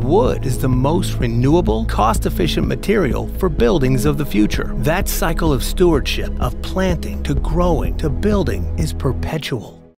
wood is the most renewable, cost-efficient material for buildings of the future. That cycle of stewardship, of planting to growing to building, is perpetual.